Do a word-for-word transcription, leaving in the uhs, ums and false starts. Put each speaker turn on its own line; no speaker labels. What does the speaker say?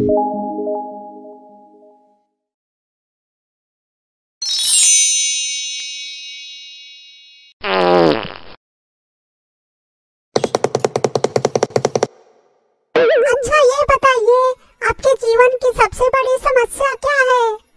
अच्छा ये बताइए, आपके जीवन की सबसे बड़ी समस्या क्या है?